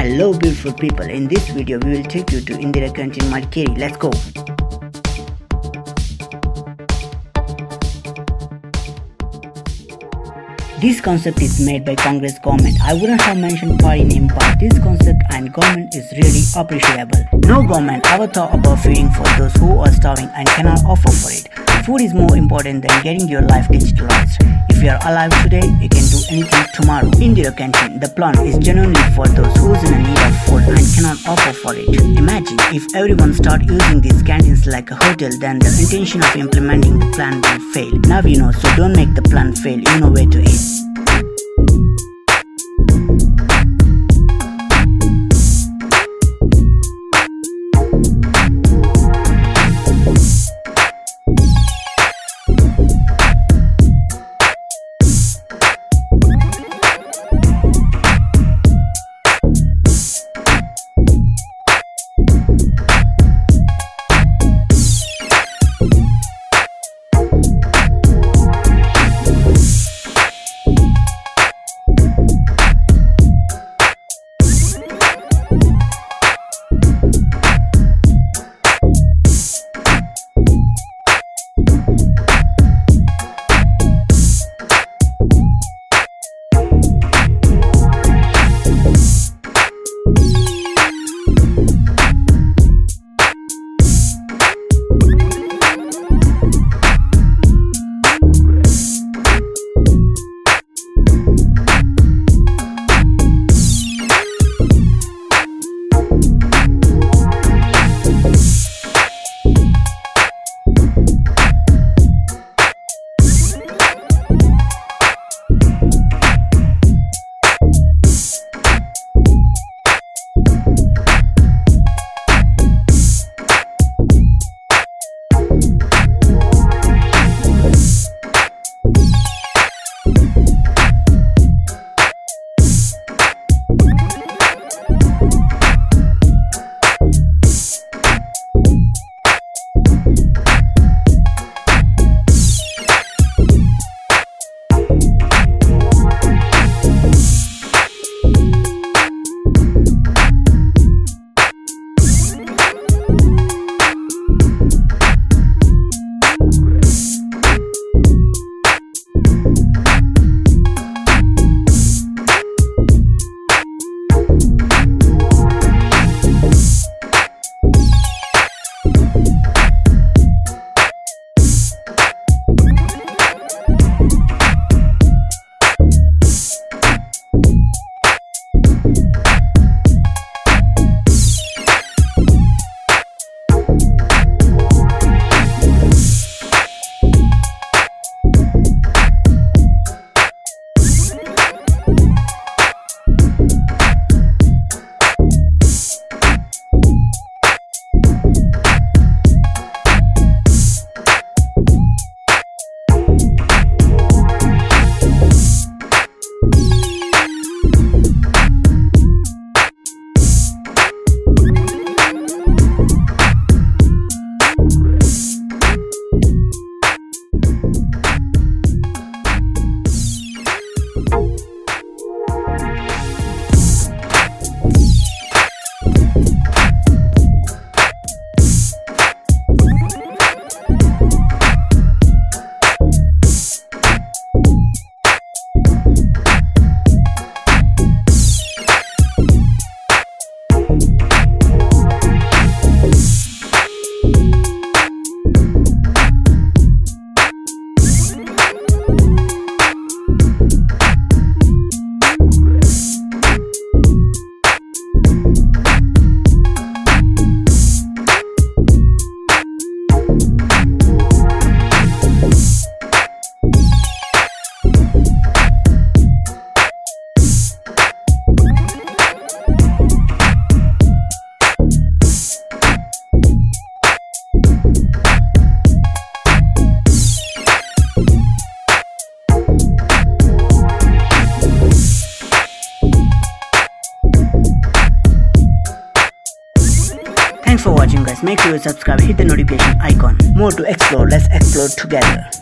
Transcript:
Hello beautiful people, in this video we will take you to Indira Canteen Madikeri. Let's go. This concept is made by Congress government. I wouldn't have mentioned party name, but this concept and government is really appreciable. No government ever thought about feeding for those who are starving and cannot offer for it. Food is more important than getting your life digitalized. If you are alive today, you can do anything tomorrow. Indira Canteen, the plan is genuinely for those who's in need of food and cannot offer for it. Imagine if everyone start using these canteens like a hotel, then the intention of implementing the plan will fail. Now you know, so don't make the plan fail, you know where to eat. Thanks for watching guys, make sure you subscribe, hit the notification icon. More to explore, let's explore together.